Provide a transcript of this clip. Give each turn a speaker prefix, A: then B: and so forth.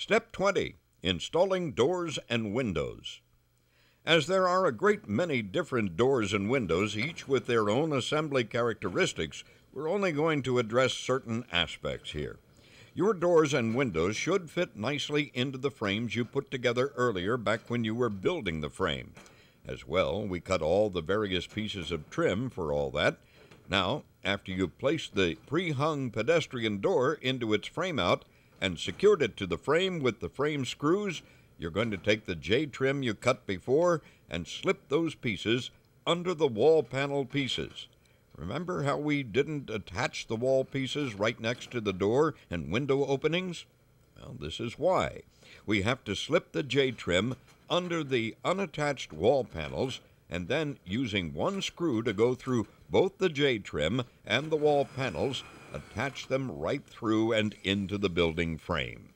A: Step 20. Installing doors and windows. As there are a great many different doors and windows, each with their own assembly characteristics, we're only going to address certain aspects here. Your doors and windows should fit nicely into the frames you put together earlier back when you were building the frame. As well, we cut all the various pieces of trim for all that. Now, after you've placed the pre-hung pedestrian door into its frame out and secured it to the frame with the frame screws, you're going to take the J-trim you cut before and slip those pieces under the wall panel pieces. Remember how we didn't attach the wall pieces right next to the door and window openings? Well, this is why. We have to slip the J-trim under the unattached wall panels and then, using one screw to go through both the J-trim and the wall panels, attach them right through and into the building frame.